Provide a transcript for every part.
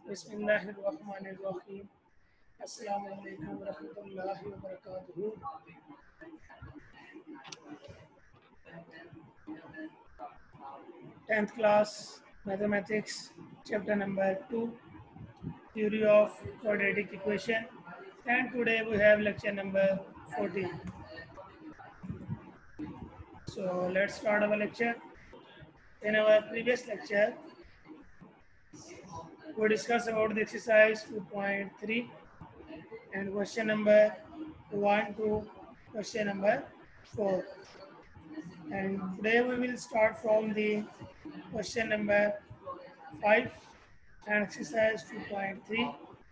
बिस्मिल्लाहिर्रहमानिर्रहीम। अस्सलामु अलैकुम वरहमतुल्लाहि वबरकातुहू। 10th class mathematics chapter number 2, theory of quadratic equation, and today we have lecture number 14. So let's start our lecture. In our previous lecture we discussed about the exercise 2.3 and question number 1 to question number 4. And today we will start from the question number 5 and exercise 2.3.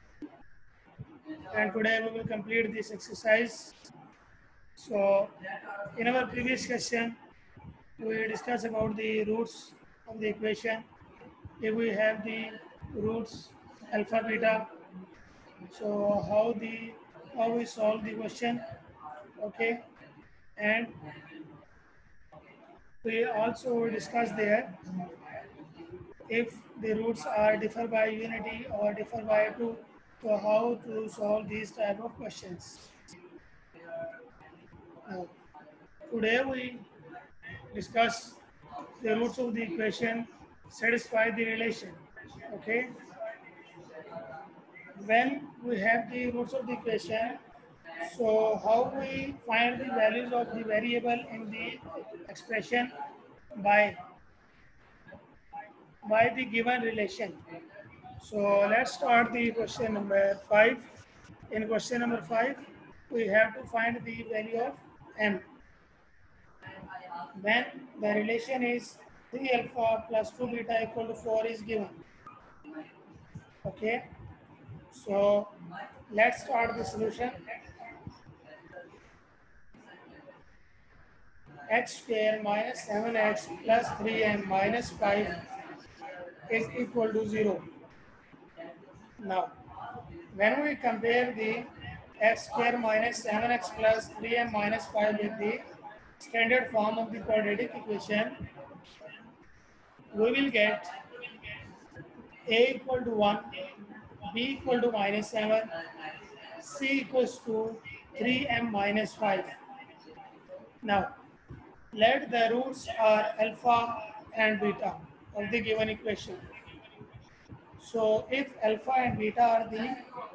And today we will complete this exercise. So in our previous question we discussed about the roots of the equation. If we have the roots alpha beta, so how we solve the question, okay. And we also discussed there if the roots are differ by unity or differ by 2, so how to solve these type of questions. Now, today we discuss the roots of the equation satisfy the relation, okay. When we have the roots of the equation, so how we find the values of the variable in the expression by the given relation. So let's start the question number 5. In question number 5, we have to find the value of m when the relation is 3 alpha plus 2 beta equal to 4 is given. Okay, so let's start the solution. X square minus 7x plus 3m minus 5 is equal to 0. Now, when we compare the x square minus 7x plus 3m minus 5 with the standard form of the quadratic equation, we will get a equal to 1, b equal to minus 7, c equals to 3m minus 5. Now, let the roots are alpha and beta of the given equation. So, if alpha and beta are the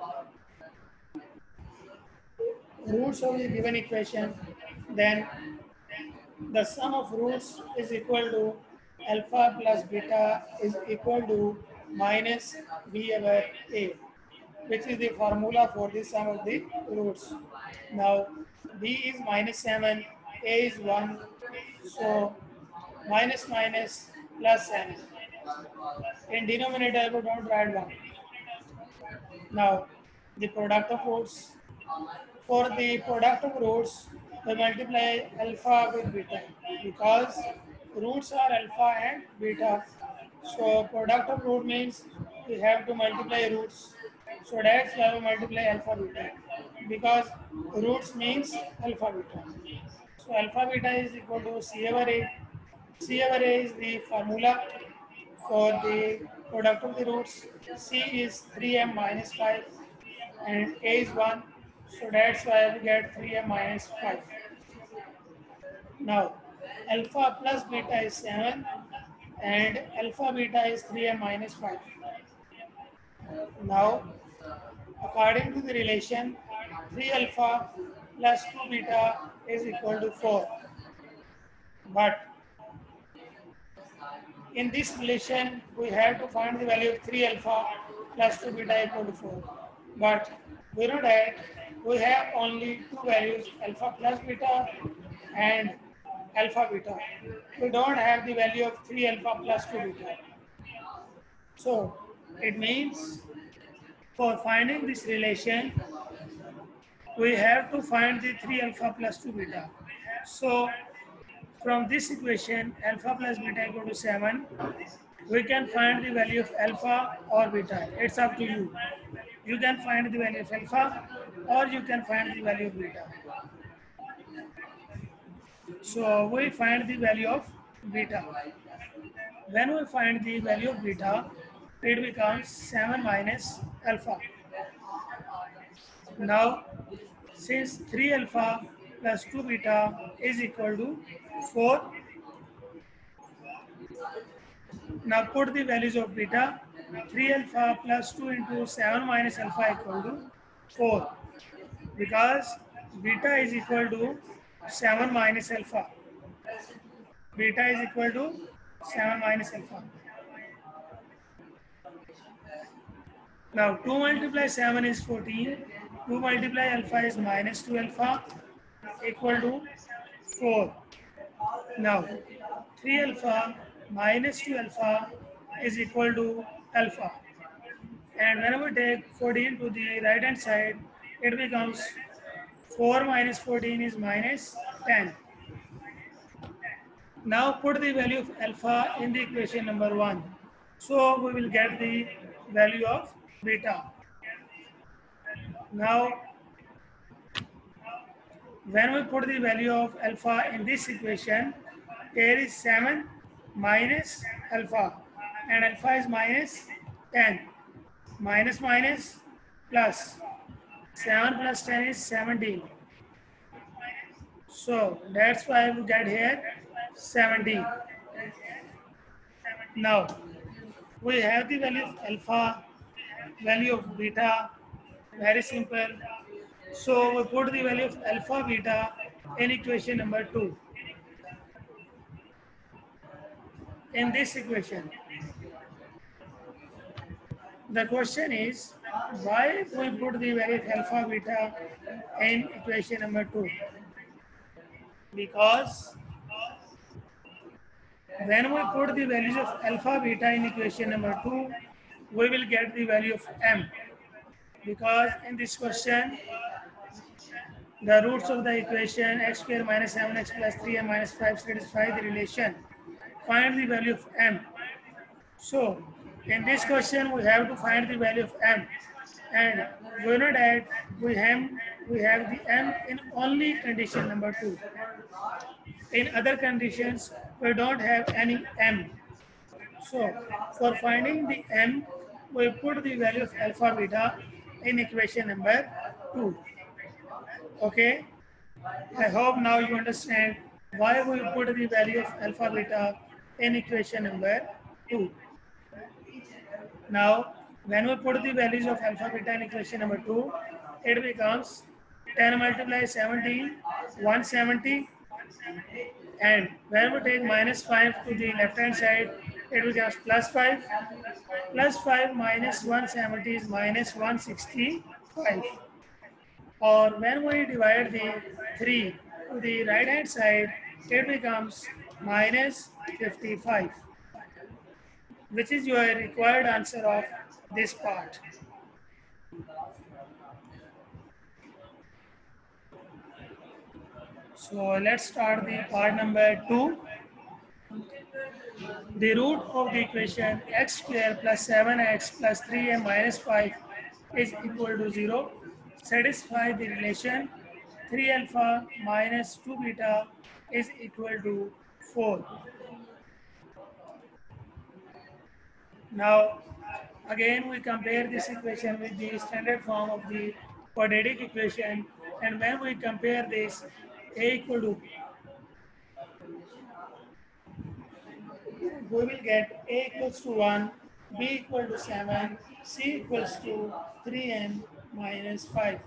roots of the given equation, then the sum of roots is equal to alpha plus beta is equal to minus b over a, which is the formula for the sum of the roots. Now, b is minus 7, a is 1, so minus minus plus 7. In denominator, we don't write 1. Now, the product of roots. For the product of roots, we multiply alpha with beta because roots are alpha and beta. So product of root means we have to multiply roots. So that's why we multiply alpha beta because roots means alpha beta. So alpha beta is equal to C over A. C over A is the formula for the product of the roots. C is 3m minus 5 and A is 1. So that's why we get 3m minus 5. Now, alpha plus beta is 7 and alpha beta is 3m minus 5. Now, according to the relation, 3 alpha plus 2 beta is equal to 4. But in this relation, we have to find the value of 3 alpha plus 2 beta equal to 4. But we know that we have only two values, alpha plus beta and alpha beta. We don't have the value of 3 alpha plus 2 beta. So it means for finding this relation, we have to find the 3 alpha plus 2 beta. So from this equation, alpha plus beta equal to 7, we can find the value of alpha or beta. It's up to you. You can find the value of alpha or you can find the value of beta. So we find the value of beta. When we find the value of beta, it becomes 7 minus alpha. Now, since 3 alpha plus 2 beta is equal to 4, now put the values of beta. 3 alpha plus 2 into 7 minus alpha equal to 4, because beta is equal to 7 minus alpha. Beta is equal to 7 minus alpha. Now 2 multiply 7 is 14. 2 multiply alpha is minus 2 alpha equal to 4. Now 3 alpha minus 2 alpha is equal to alpha. And whenever we take 14 to the right hand side, it becomes 4 minus 14 is minus 10. Now put the value of alpha in the equation number 1. So we will get the value of beta. Now when we put the value of alpha in this equation, here is 7 minus alpha, and alpha is minus 10. Minus minus plus. 7 plus 10 is 17. So that's why we get here 17. Now we have the value of alpha, value of beta, very simple. So we put the value of alpha beta in equation number 2. In this equation, the question is, why we put the value of alpha beta in equation number 2? Because when we put the values of alpha beta in equation number 2, we will get the value of m. Because in this question, the roots of the equation x square minus 7x plus 3m minus 5 satisfy the relation. Find the value of m. So in this question, we have to find the value of m, and we know that we have the m in only condition number 2. In other conditions, we don't have any m. So for finding the m, we put the value of alpha beta in equation number 2. Okay, I hope now you understand why we put the value of alpha beta in equation number 2. Now, when we put the values of alpha beta in equation number 2, it becomes 10 multiply 70, 170, and when we take minus 5 to the left hand side, it becomes plus 5. Plus 5 minus 170 is minus 165. Or when we divide the 3 to the right hand side, it becomes minus 55, which is your required answer of this part. So let's start the part number 2. The root of the equation x square plus 7x plus 3m minus 5 is equal to 0. Satisfy the relation 3 alpha minus 2 beta is equal to 4. Now again we compare this equation with the standard form of the quadratic equation, and when we compare this, a equal to, we will get a equals to 1, b equal to 7, c equals to 3n minus 5.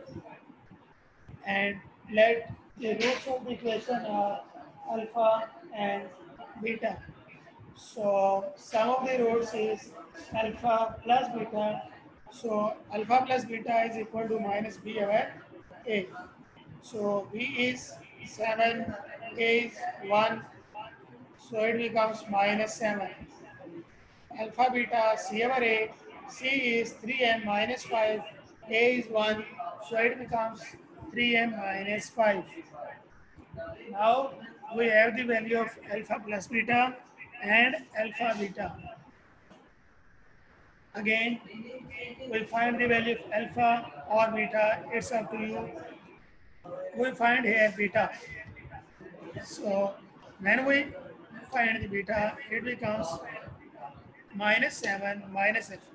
And let the roots of the equation are alpha and beta. So sum of the roots is alpha plus beta. So alpha plus beta is equal to minus b over a. So b is 7, a is 1. So it becomes minus 7. Alpha beta c over a, c is 3m minus 5, a is 1. So it becomes 3m minus 5. Now we have the value of alpha plus beta and alpha beta. Again, we find the value of alpha or beta, it's up to you. We find here beta. So when we find the beta, it becomes minus 7 minus alpha.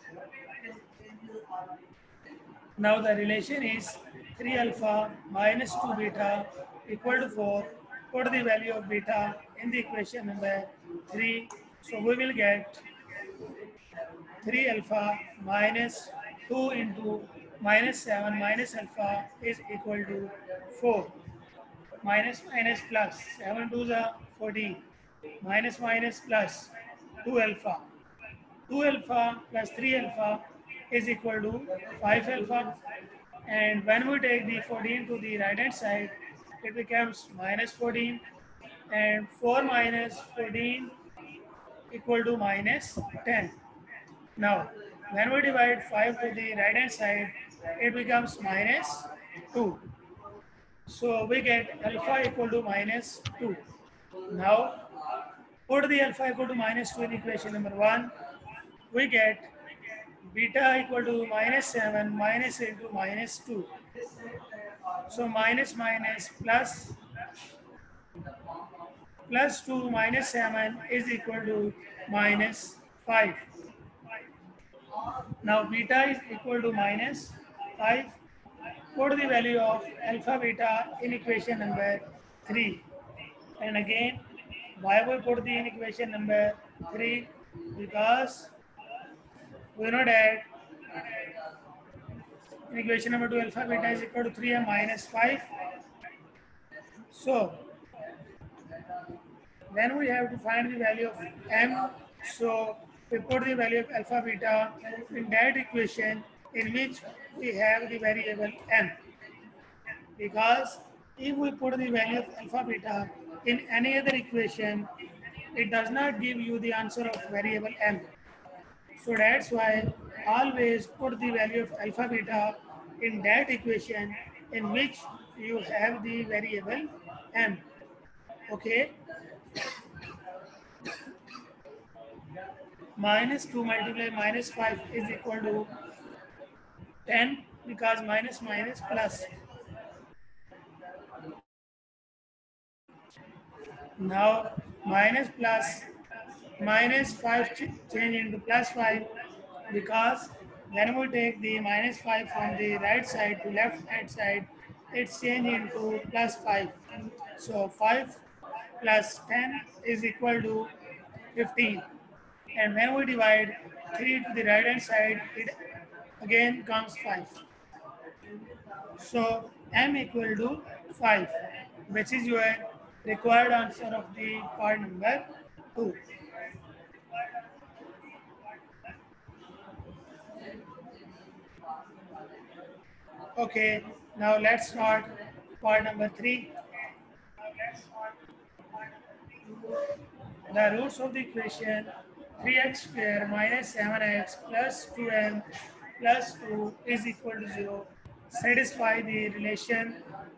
Now the relation is 3 alpha minus 2 beta equal to 4. Put the value of beta in the equation number 3. So we will get 3 alpha minus 2 into minus 7 minus alpha is equal to 4. Minus minus plus 7 to the 14. Minus minus plus 2 alpha. 2 alpha plus 3 alpha is equal to 5 alpha. And when we take the 14 to the right hand side, it becomes minus 14. And 4 minus 14 equal to minus 10. Now, when we divide 5 to the right hand side, it becomes minus 2. So we get alpha equal to minus 2. Now, put the alpha equal to minus 2 in equation number 1. We get beta equal to minus 7 minus into minus 2. So minus minus plus 2 minus 7 is equal to minus 5. Now beta is equal to minus 5. Put the value of alpha beta in equation number 3. And again, why we put the in equation number 3? Because we know that in equation number 2 alpha beta is equal to 3 and minus 5. So then we have to find the value of m. So we put the value of alpha beta in that equation in which we have the variable m. Because if we put the value of alpha beta in any other equation, it does not give you the answer of variable m. So that's why always put the value of alpha beta in that equation in which you have the variable m. Okay. Minus 2 multiplied minus 5 is equal to 10 because minus minus plus. Now minus plus minus 5 change into plus 5 because when we take the minus 5 from the right side to left hand side, it's changed into plus 5. So 5 plus 10 is equal to 15. And when we divide 3 to the right hand side, it again comes 5. So m equal to 5, which is your required answer of the part number 2. Okay, now let's start part number 3. The roots of the equation 3x square minus 7x plus 2m plus 2 is equal to 0 satisfy the relation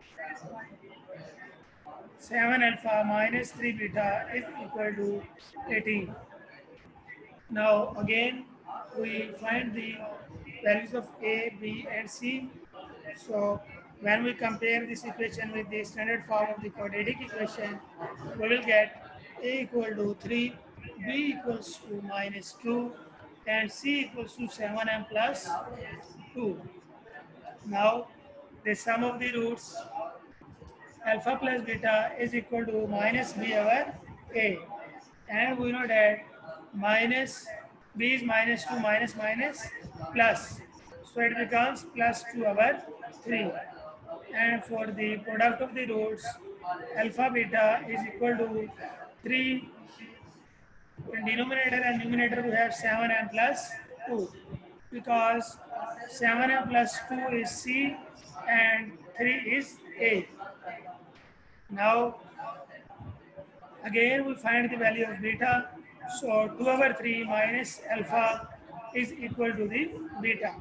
7 alpha minus 3 beta is equal to 18. Now again we find the values of a, b and c. So when we compare this equation with the standard form of the quadratic equation, we will get a equal to 3, b equals to minus 2, and c equals to 7m plus 2. Now the sum of the roots alpha plus beta is equal to minus b over a. And we know that minus b is minus 2 minus minus plus. So it becomes plus 2 over 3. And for the product of the roots, alpha beta is equal to 3. In denominator and numerator we have 7 and plus 2. Because 7 and plus 2 is C and 3 is A. Now again we find the value of beta. So 2 over 3 minus alpha is equal to the beta.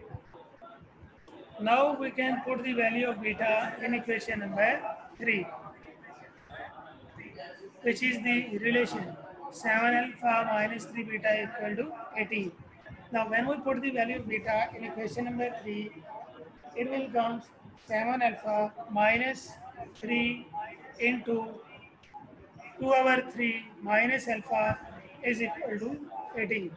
Now we can put the value of beta in equation number 3, which is the relation 7 alpha minus 3 beta equal to 18. Now when we put the value of beta in equation number 3, it will come 7 alpha minus 3 into 2 over 3 minus alpha is equal to 18.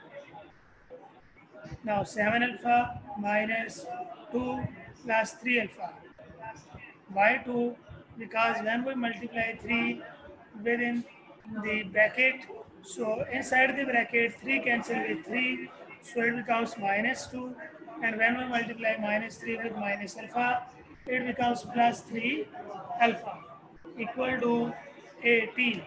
Now 7 alpha minus 2 plus 3 alpha. Why 2? Because when we multiply 3 within the bracket, so inside the bracket 3 cancel with 3, so it becomes minus 2. And when we multiply minus 3 with minus alpha, it becomes plus 3 alpha equal to 18.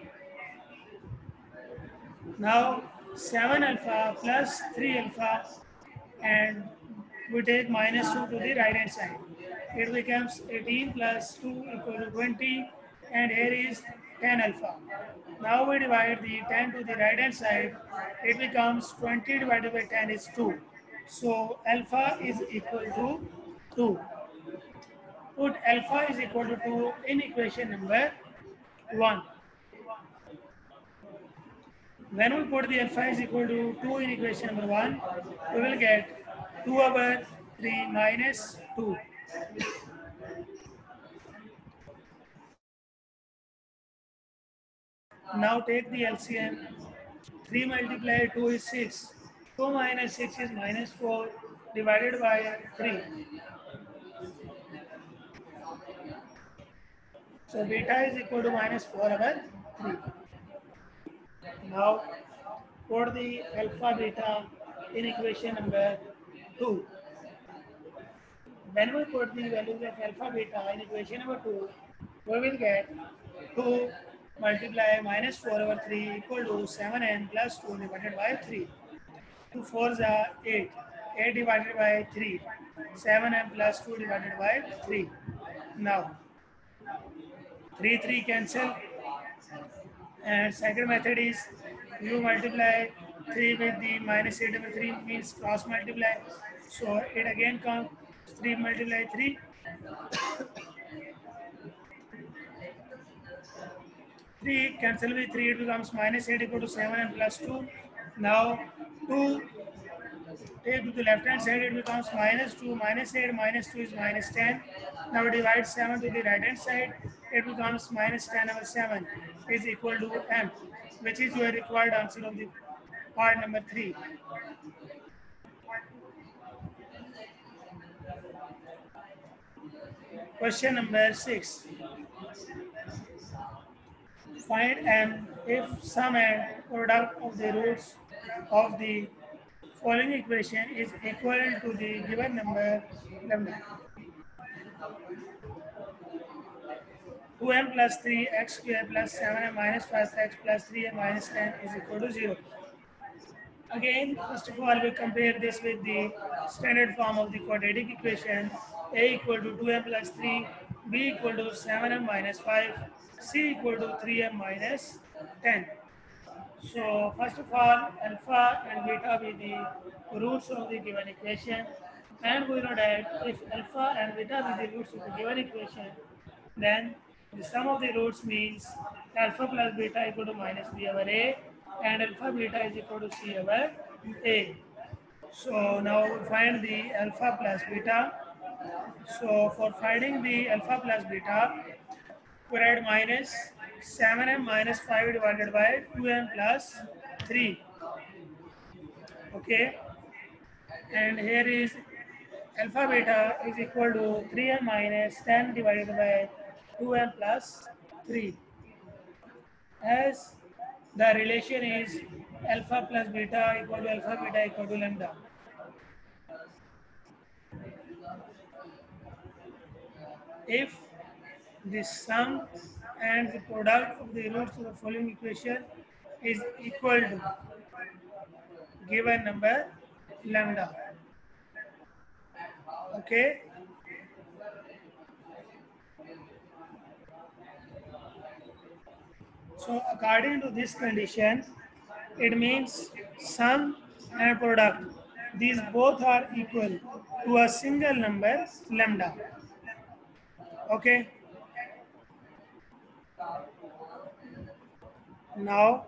Now 7 alpha plus 3 alpha, and we take minus 2 to the right hand side. It becomes 18 plus 2 equal to 20, and here is 10 alpha. Now we divide the 10 to the right hand side. It becomes 20 divided by 10 is 2. So alpha is equal to 2. Put alpha is equal to 2 in equation number 1. When we put the alpha is equal to 2 in equation number 1, we will get 2 over 3 minus 2. Now take the LCM. 3 multiplied 2 is 6. 2 minus 6 is minus 4 divided by 3. So beta is equal to minus 4 over 3. Now put the alpha beta in equation number 2. When we put the values of alpha beta in equation number 2, we will get 2 multiply minus 4 over 3 equal to 7n plus 2 divided by 3. 2 4s are 8. 8 divided by 3. 7n plus 2 divided by 3. Now 3 cancel, and second method is you multiply 3 with the minus 8 over 3 means cross multiply. So it again comes 3 multiply 3. 3 cancel with 3, it becomes minus 8 equal to 7 and plus 2. Now 2 take to the left hand side, it becomes minus 2, minus 8, minus 2 is minus 10. Now divide 7 to the right hand side, it becomes minus 10 over 7 is equal to m, which is your required answer of the part number 3. Question number 6. Find m if sum and product of the roots of the following equation is equal to the given number lambda. 2m plus 3x square plus 7m minus 5x plus 3m minus 10 is equal to 0. Again, first of all, we compare this with the standard form of the quadratic equation. A equal to 2m plus 3, b equal to 7m minus 5, c equal to 3m minus 10. So first of all, alpha and beta be the roots of the given equation, and we know that if alpha and beta be the roots of the given equation, then the sum of the roots means alpha plus beta equal to minus b over a, and alpha beta is equal to c over a. So now we find the alpha plus beta. So for finding the alpha plus beta, we write minus 7m minus 5 divided by 2m plus 3. Okay, and here is alpha beta is equal to 3m minus 10 divided by 2m plus 3. As the relation is alpha plus beta equal to alpha beta equal to lambda. If the sum and the product of the roots of the following equation is equal to given number lambda. Okay. So according to this condition, it means sum and product, these both are equal to a single number lambda. Okay. Now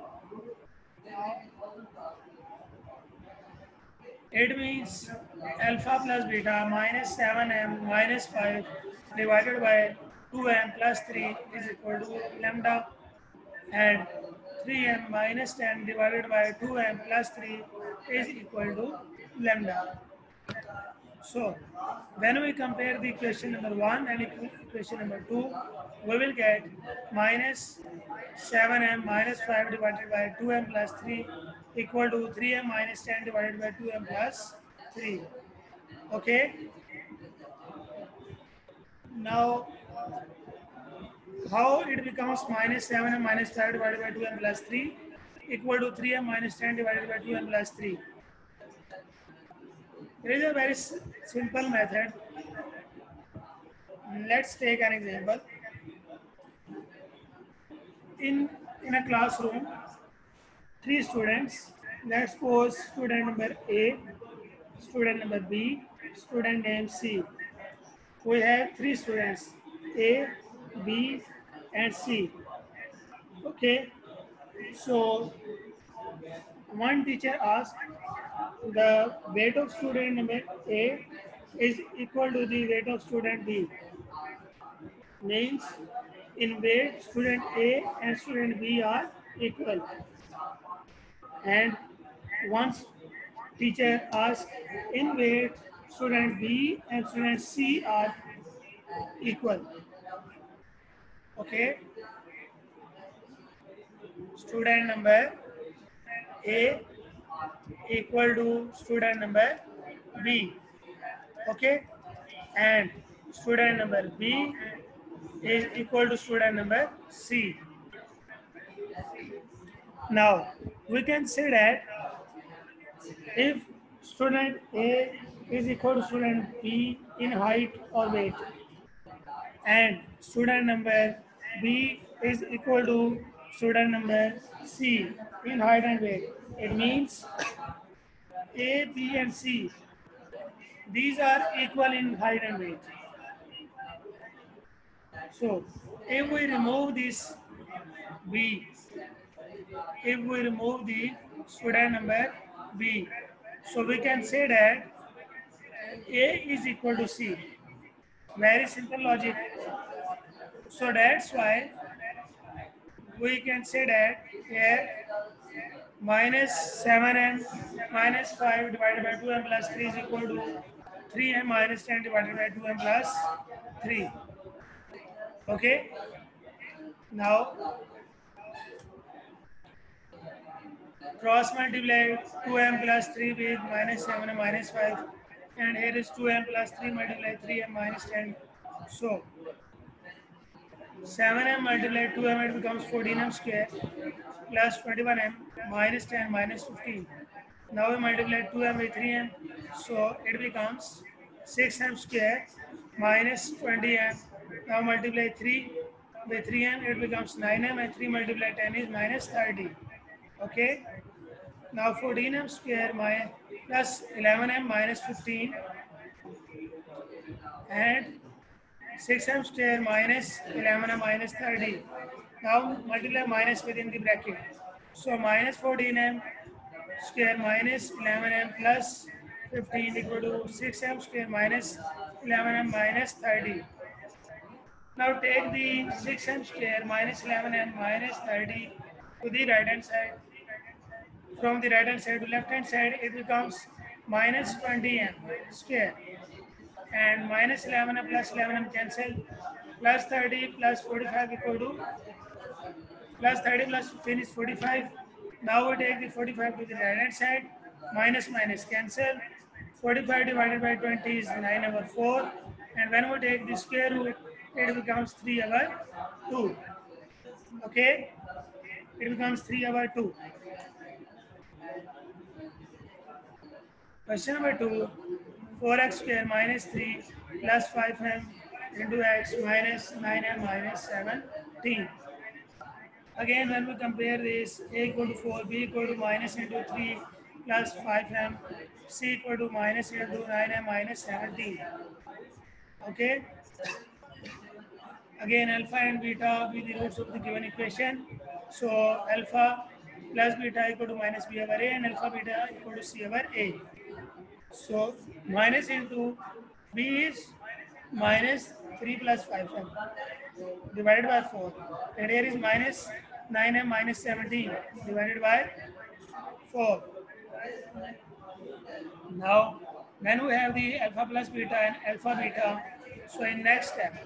it means alpha plus beta minus 7m minus 5 divided by 2m plus 3 is equal to lambda, and 3m minus 10 divided by 2m plus 3 is equal to lambda. So when we compare the equation number 1 and equation number 2, we will get minus 7m minus 5 divided by 2m plus 3 equal to 3m minus 10 divided by 2m plus 3. Okay. Now, how it becomes minus 7m minus 5 divided by 2m plus 3 equal to 3m minus 10 divided by 2m plus 3. There is a very simple method. Let's take an example. In a classroom, 3 students. Let's suppose student number A, student number B, student name C. We have 3 students, A, B, and C. Okay. So one teacher asked the weight of student number A is equal to the weight of student B. Means in weight student A and student B are equal. And once teacher asks in weight student B and student C are equal. Okay. Student number A equal to student number B. Okay. And student number B is equal to student number C. Now we can say that if student A is equal to student B in height or weight, and student number B is equal to student number C in height and weight, it means A, B, and C, these are equal in height and weight. So if we remove this B, if we remove the student number B, so we can say that A is equal to C. Very simple logic. So that's why we can say that here minus 7m minus 5 divided by 2m plus 3 is equal to 3m minus 10 divided by 2m plus 3. Okay. Now cross multiply 2m plus 3 with minus 7m minus 5, and here is 2m plus 3 multiply 3m minus 10. So 7m multiply 2m, it becomes 14m square plus 21m minus 10 minus 15. Now we multiply 2m by 3m, so it becomes 6m square minus 20m. Now multiply 3 by 3m, it becomes 9m, and 3 multiply 10 is minus 30. Okay. Now 14m square plus 11m minus 15 and 6m square minus 11m minus 30. Now multiply minus within the bracket. So minus 14m square minus 11m plus 15 equal to 6m square minus 11m minus 30. Now take the 6m square minus 11m minus 30 to the right hand side. From the right hand side to left hand side, it becomes minus 20m square. And minus 11m plus 11m cancel. Plus 30 plus 45 equal to plus 30 plus 15 is 45. Now we take the 45 to the right hand side. Minus minus cancel. 45 divided by 20 is 9 over 4. And when we take the square root, it becomes 3 over 2. Okay? It becomes 3 over 2. Question number 2. 4x square minus 3 plus 5m into x minus 9m minus 17. Again, when we compare this, a equal to 4, b equal to minus into 3 plus 5m, c equal to minus into 9m minus 17. Okay. Again, alpha and beta be the roots of the given equation. So alpha plus beta equal to minus b over a, and alpha beta equal to c over a. So minus into b is minus 3 plus 5m divided by 4, and here is minus 9m minus 17 divided by 4. Now, when we have the alpha plus beta and alpha beta, so in next step,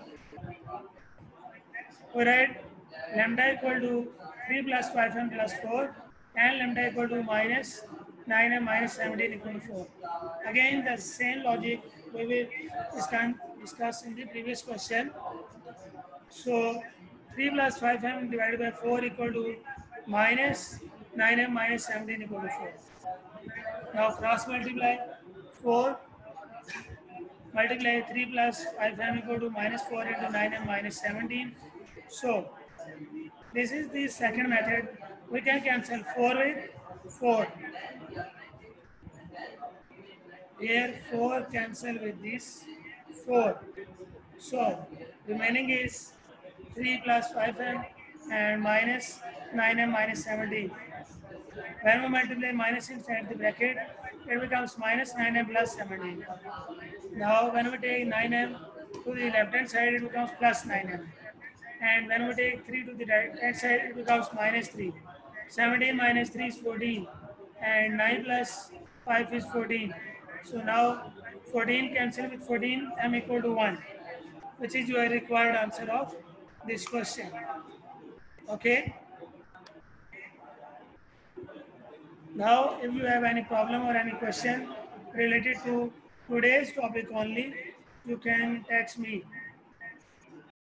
we write lambda equal to 3 plus 5m plus 4 and lambda equal to minus 9m minus 17 equal to 4. Again, the same logic we will discuss in the previous question. So 3 plus 5m divided by 4 equal to minus 9m minus 17 equal to 4. Now cross multiply 4 multiply 3 plus 5m equal to minus 4 into 9m minus 17. So this is the second method. We can cancel 4 with 4. Here 4 cancel with this 4. So remaining is 3 plus 5m and minus 9m minus 17. When we multiply minus inside the bracket, it becomes minus 9m plus 17. Now when we take 9m to the left hand side, it becomes plus 9m. And when we take 3 to the right hand side, it becomes minus 3. 17 minus 3 is 14. And 9 plus 5 is 14. So now 14 cancel with 14, m equal to 1, which is your required answer of this question. Okay. Now, if you have any problem or any question related to today's topic only, you can text me.